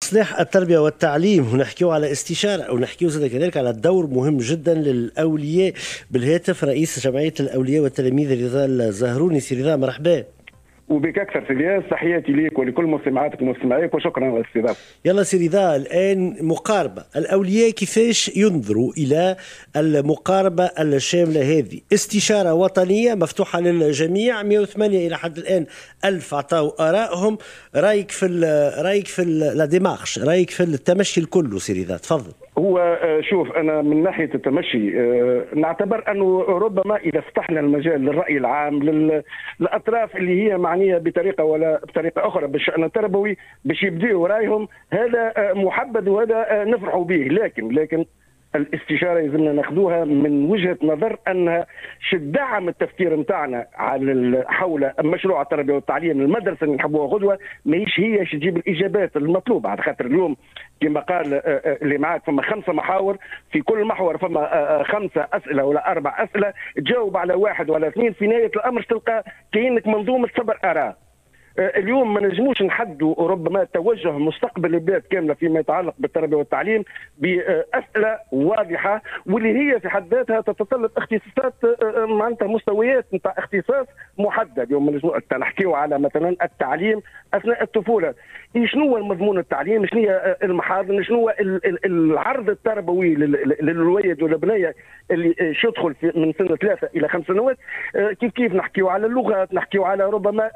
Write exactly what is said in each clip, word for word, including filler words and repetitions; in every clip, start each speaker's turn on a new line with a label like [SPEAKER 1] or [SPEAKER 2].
[SPEAKER 1] إصلاح التربية والتعليم، ونحكيو على استشارة ونحكيو زاد كذلك على دور مهم جدا للأولياء. بالهاتف رئيس جمعية الأولياء والتلاميذ رضا الزهروني. سي رضا مرحبا.
[SPEAKER 2] وبك اكثر سيدي، تحياتي ليك ولكل مستمعاتك ومستمعيك وشكرا على الاستضافه.
[SPEAKER 1] يلا سي رضا، الان مقاربه الاولياء كيفاش ينظروا الى المقاربه الشامله هذه؟ استشاره وطنيه مفتوحه للجميع، مئة وثمانية الى حد الان ألف عطاوا ارائهم. رايك في رايك في لا ديمارش، رايك في التمشي الكل سي رضا، تفضل.
[SPEAKER 2] هو شوف، انا من ناحيه التمشي نعتبر انه ربما اذا فتحنا المجال للراي العام للاطراف اللي هي معنيه بطريقه ولا بطريقه اخرى بالشان التربوي باش يبداوا رايهم، هذا محبذ وهذا نفرحوا به. لكن لكن الاستشاره يلزمنا ناخذوها من وجهه نظر انها تدعم التفكير نتاعنا على حول مشروع التربيه والتعليم، المدرسه اللي نحبوها غدوه ماهيش هي باش تجيب الاجابات المطلوبه. على خاطر اليوم كما قال اللي معاك فما خمسه محاور، في كل محور فما خمسه اسئله ولا اربع اسئله، تجاوب على واحد ولا اثنين، في نهايه الامر تلقى كاينك منظومه صبر اراء. اليوم ما نجموش نحدوا ربما توجه مستقبل البلاد كامله فيما يتعلق بالتربيه والتعليم باسئله واضحه، واللي هي في حد ذاتها تتطلب اختصاصات معناتها مستويات نتاع اختصاص محدد. اليوم ما نجموش نحكيو على مثلا التعليم اثناء الطفوله، شنو هو المضمون التعليم، شنو هي المحاضن، شنو هو العرض التربوي للولد والبنيه اللي يدخل من سن ثلاثه الى خمس سنوات. كيف كيف نحكيو على اللغات، نحكيو على ربما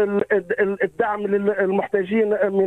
[SPEAKER 2] الدعم للمحتاجين من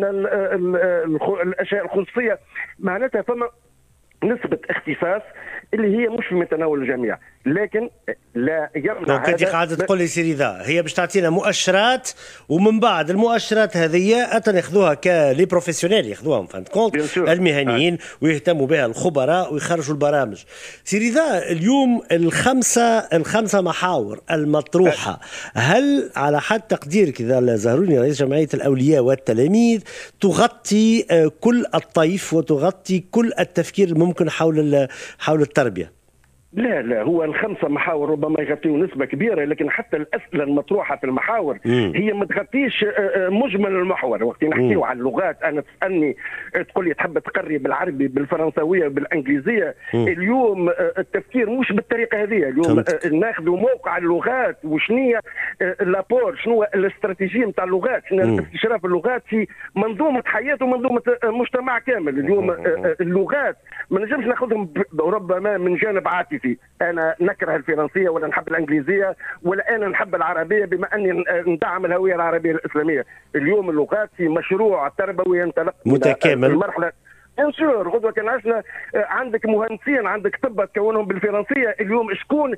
[SPEAKER 2] الاشياء الخصوصيه. معناتها فما نسبة اختصاص اللي هي مش في متناول الجميع، لكن لا يمنع هذا.
[SPEAKER 1] كنت قاعدة تقول لي سي رضا هي باش تعطينا مؤشرات، ومن بعد المؤشرات هذه أتناخذوها كلي بروفيسيونيل ياخذوهم فهمت كونت المهنيين آه. ويهتموا بها الخبراء ويخرجوا البرامج. سي رضا، اليوم الخمسة الخمسة محاور المطروحة آه. هل على حد تقديرك إذا الزهروني رئيس جمعية الأولياء والتلاميذ تغطي كل الطيف وتغطي كل التفكير الممكن حول حول التربية؟
[SPEAKER 2] لا لا، هو الخمسة محاور ربما يغطيوا نسبة كبيرة، لكن حتى الأسئلة المطروحة في المحاور مم. هي ما تغطيش مجمل المحور. وقت نحكيو على اللغات، أنا تسألني تقول لي تحب تقري بالعربي بالفرنسوية بالإنجليزية، مم. اليوم التفكير مش بالطريقة هذه. اليوم ناخذوا موقع اللغات وشنية لابور، شنو الاستراتيجية نتاع اللغات، شنو استشراف اللغات في منظومة حياة ومنظومة مجتمع كامل. اليوم اللغات ما نجمش ناخذهم ربما من جانب عاطفي، انا نكره الفرنسيه ولا نحب الانجليزيه ولا انا نحب العربيه بما اني ندعم الهويه العربيه الاسلاميه. اليوم اللغات في مشروع تربوي ينطلق
[SPEAKER 1] متكامل
[SPEAKER 2] المرحله بيان سور. غدوه كان عشنا عندك مهندسين، عندك طب تكونهم بالفرنسيه. اليوم شكون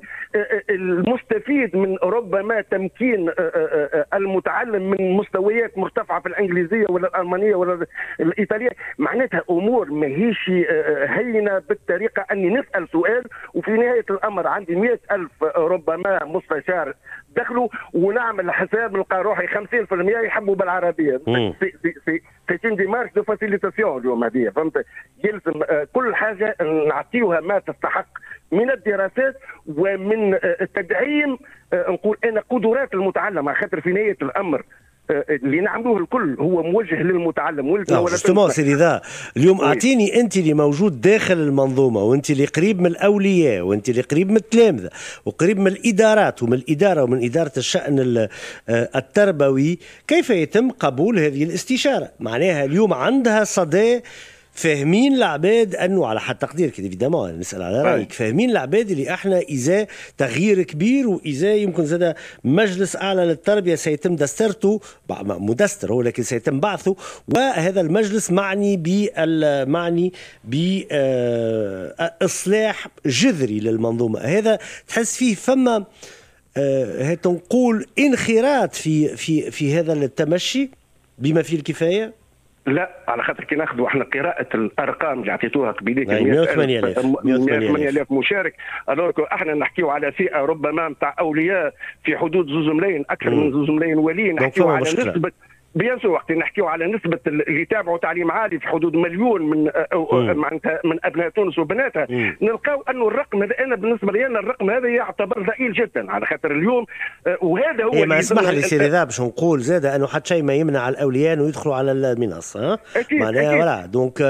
[SPEAKER 2] المستفيد من ربما تمكين المتعلم من مستويات مرتفعه في الانجليزيه ولا الالمانيه ولا الايطاليه؟ معناتها امور ماهيش هينه بالطريقه اني نسال سؤال وفي نهايه الامر عندي مئة ألف ربما مستشار دخلوا ونعمل حساب نلقى روحي خمسين بالمئة يحبوا بالعربيه. في في في في دي مارش دو فاسيليتاسيون اليوم هذه، فهمت؟ يلزم كل حاجه نعطيوها ما تستحق من الدراسات ومن تدعيم نقول انا قدرات المتعلم، على خاطر في نهايه الامر اللي نعملوه الكل هو موجه للمتعلم.
[SPEAKER 1] ولكن جوستومون سي رضا، اليوم اعطيني انت اللي موجود داخل المنظومه، وانت اللي قريب من الاولياء، وانت اللي قريب من التلامذه، وقريب من الادارات ومن الاداره ومن اداره الشان التربوي، كيف يتم قبول هذه الاستشاره؟ معناها اليوم عندها صدى، فاهمين العباد انه على حد تقديرك ايفيدامون نسال على رايك، فاهمين العباد اللي احنا اذا تغيير كبير واذا يمكن زاد مجلس اعلى للتربيه سيتم دسترته، مدستر هو لكن سيتم بعثه، وهذا المجلس معني بال معني باصلاح جذري للمنظومه. هذا تحس فيه فما أه تنقول انخراط في في في هذا التمشي بما فيه الكفايه؟
[SPEAKER 2] لا، على خاطر كي ناخذوا احنا قراءه الارقام اللي عطيتوها قبيليك
[SPEAKER 1] مئة وثمانية آلاف
[SPEAKER 2] مئة وثمانية آلاف مشارك، الوغ احنا نحكيو على فئه ربما نتاع اولياء في حدود زوز ملايين، اكثر من زوز ملايين ولي، نحكيو على نسبه بيان سور وقت نحكيو على نسبه اللي تابعوا تعليم عالي في حدود مليون من معناتها من ابناء تونس وبناتها، نلقاو انه الرقم هذا، انا بالنسبه لي انا الرقم هذا يعتبر ضئيل جدا، على خاطر اليوم وهذا هو
[SPEAKER 1] إيه ما اسمح لي سيدي ذا باش نقول زاد انه حتى شيء ما يمنع الاولياء انه يدخلوا على المنصه. ها معناها ولا دونك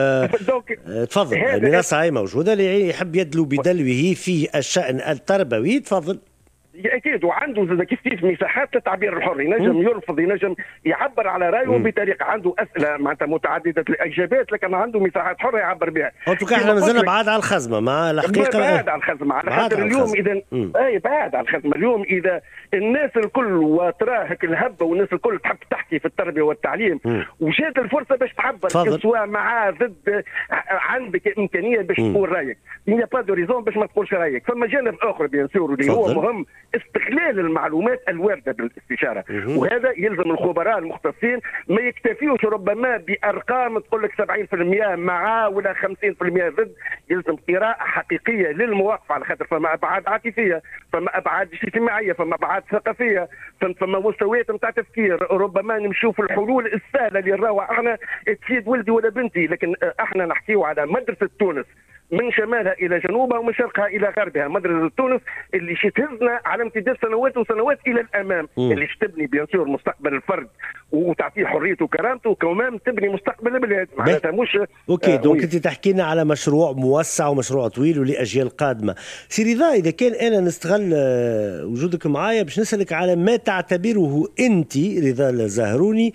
[SPEAKER 1] تفضل المنصه هاي موجوده اللي يحب يدلو بدلوه في الشان التربوي تفضل.
[SPEAKER 2] اكيد وعنده زاد كيف كيف مساحات للتعبير الحر، ينجم يلفظ ينجم يعبر على رايه بطريقه، عنده اسئله معناتها متعدده الاجابات لكن عنده مساحات حره يعبر بها.
[SPEAKER 1] انتو احنا مازلنا بعاد على الخزمه مع الحقيقه،
[SPEAKER 2] بعاد على الخزمه على خاطر اليوم اذا اي بعاد على الخزمه. اليوم اذا الناس الكل وتراه هيك الهبه والناس الكل تحب تحكي في التربيه والتعليم وجات الفرصه باش تعبر سواء مع ضد، عندك امكانيه باش تقول رايك، هي با دو ريزون باش ما تقولش رايك. فما جانب اخر بيان سور اللي هو مهم، استغلال المعلومات الوارده بالاستشاره، وهذا يلزم الخبراء المختصين ما يكتفيوش ربما بارقام تقول لك سبعين بالمئة مع ولا خمسين بالمئة ضد، يلزم قراءه حقيقيه للمواقف، على خاطر فما ابعاد عاطفيه، فما ابعاد اجتماعيه، فما ابعاد ثقافيه، فما مستويات نتاع تفكير. ربما نمشيو في الحلول السهله اللي نراوها احنا تفيد ولدي ولا بنتي، لكن احنا نحكيو على مدرسه تونس من شمالها الى جنوبها ومن شرقها الى غربها، مدرسه تونس اللي تهزنا على امتداد سنوات وسنوات الى الامام، م. اللي تبني بيان سور مستقبل الفرد وتعطيه حريته وكرامته، وكمان تبني مستقبل البلاد معناتها مش
[SPEAKER 1] اوكي. آه دونك انت تحكي لنا على مشروع موسع ومشروع طويل ولاجيال قادمه. سي رضا، اذا كان انا نستغل وجودك معايا باش نسالك على ما تعتبره انت رضا الزهروني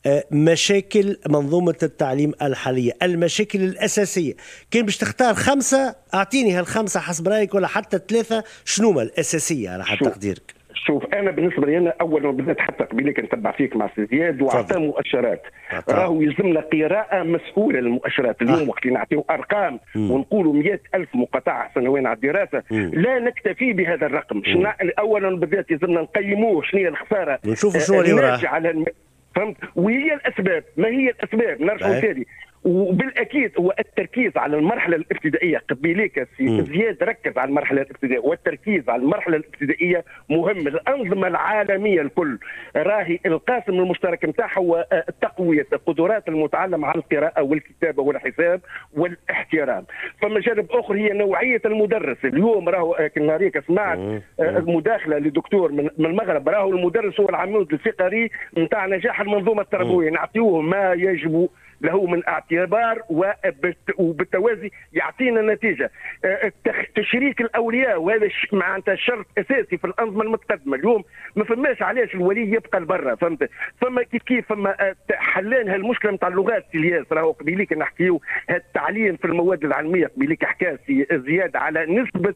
[SPEAKER 1] مشاكل منظومه التعليم الحاليه، المشاكل الاساسيه. كان باش تختار خمسه اعطيني هالخمسه حسب رايك، ولا حتى ثلاثه، شنو الاساسيه على حد تقديرك؟
[SPEAKER 2] شوف انا بالنسبه لي انا اول ما بدات حتى قبيلك نتبع فيك مع سي زياد وعطى مؤشرات، راهو يلزمنا قراءه مسؤوله للمؤشرات. اليوم آه. وقت نعطيو ارقام ونقولوا مئة ألف مقاطعه سنويا على الدراسه، مم. لا نكتفي بهذا الرقم. شنا اولا بدات يلزمنا نقيموه شنو هي الخساره،
[SPEAKER 1] نشوفوا شنو اللي وراه،
[SPEAKER 2] فهمت؟ وهي الاسباب، ما هي الاسباب نرجعوا ثاني. وبالاكيد هو التركيز على المرحله الابتدائيه. قبيليك سي زياد ركز على المرحله الابتدائيه، والتركيز على المرحله الابتدائيه مهم. الانظمه العالميه الكل راهي القاسم المشترك نتاعها هو تقويه قدرات المتعلم على القراءه والكتابه والحساب والاحترام. فما جانب اخر هي نوعيه المدرس. اليوم راهو نهاريك سمعت مداخله لدكتور من المغرب، راهو المدرس هو العمود الفقري نتاع نجاح المنظومه التربويه، نعطيوه ما يجب له من اعتبار وبالتوازي يعطينا نتيجه. تشريك الاولياء وهذا معناتها شرط اساسي في الانظمه المتقدمه. اليوم ما فماش علاش الولي يبقى لبرا، فهمت؟ فما كيف كيف فما حلان هالمشكله نتاع اللغات. الياس راهو قبيليك نحكيو التعليم في المواد العلميه، قبيليك حكى زياد على نسبه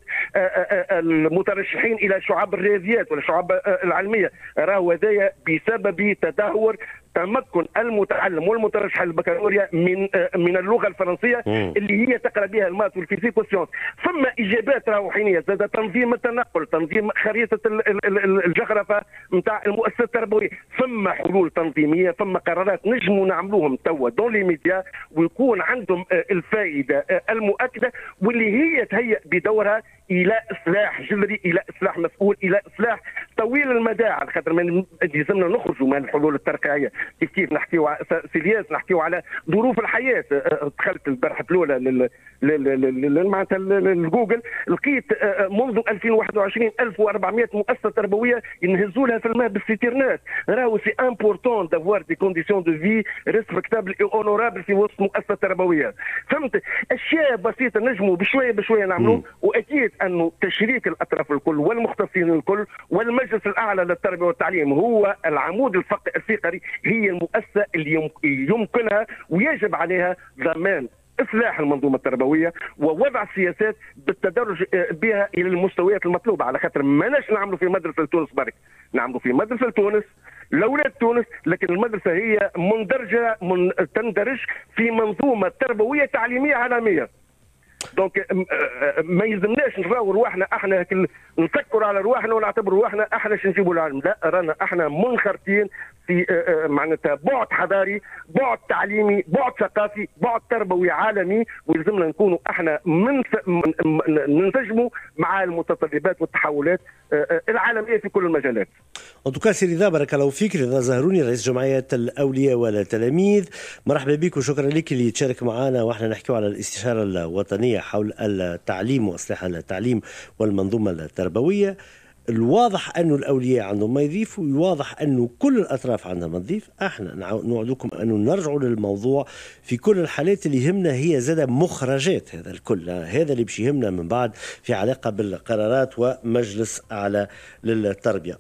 [SPEAKER 2] المترشحين الى شعب الرياضيات ولا شعب العلميه، راهو هذايا بسبب تدهور تمكن المتعلم والمترشح للبكالوريا من من اللغه الفرنسيه مم. اللي هي تقرا بها المات والفيزيك والسيونس. ثم اجابات روحانيه زاد تنظيم التنقل، تنظيم خريطه الجغرافه نتاع المؤسسه التربويه، ثم حلول تنظيميه، ثم قرارات نجموا نعملوهم توا دون لي ميديا ويكون عندهم الفائده المؤكده، واللي هي تهيئ بدورها الى اصلاح جذري، الى اصلاح مسؤول، الى اصلاح طويل المدى، على خاطر ما لازمنا نخرجوا من الحلول الترقيعيه. كيف كيف نحكيو سيلياس نحكيو على ظروف الحياه. دخلت البارحه الاولى معناتها الجوجل، لقيت منذ ألفين وواحد وعشرين ألف وأربعمئة مؤسسه تربويه ينهزوا لها في الماء بالسيترنات. راهو سي امبورتون دافوار دي كونديسيون دو في ريسبكتابل اي اونورابل في وسط مؤسسه تربويه. فهمت؟ اشياء بسيطه نجموا بشويه بشويه نعملوا، واكيد انه تشريك الاطراف الكل والمختصين الكل والمجلس الاعلى للتربيه والتعليم هو العمود الفقري، هي المؤسسه اللي يمكنها ويجب عليها ضمان اصلاح المنظومه التربويه ووضع سياسات بالتدرج بها الى المستويات المطلوبه، على خاطر ماناش نعملوا في مدرسه تونس برك، نعملوا في مدرسه تونس لاولاد تونس، لكن المدرسه هي مندرجه من تندرج في منظومه تربويه تعليميه عالميه. دونك ما يلزمناش نراو رواحنا احنا نفكروا على رواحنا ونعتبر رواحنا احنا شنو نجيبوا العلم، لا، رانا احنا منخرطين في معناتها بعد حضاري، بعد تعليمي، بعد ثقافي، بعد تربوي عالمي، ويلزمنا نكونوا احنا ننسجموا مع المتطلبات والتحولات العالميه في كل المجالات.
[SPEAKER 1] ان توكا سي رضا بارك الله فيك، رضا زهروني رئيس جمعيه الاولياء والتلاميذ، مرحبا بك وشكرا لك اللي تشارك معنا واحنا نحكيو على الاستشاره الوطنيه حول التعليم واصلاح التعليم والمنظومه التربويه. الواضح أنه الأولياء عندهم ما يضيفوا، واضح أنه كل الأطراف عندها ما تضيف. احنا نوعدكم أنه نرجعوا للموضوع في كل الحالات. اللي يهمنا هي زاد مخرجات هذا الكل، هذا اللي باش يهمنا من بعد في علاقة بالقرارات ومجلس أعلى للتربية.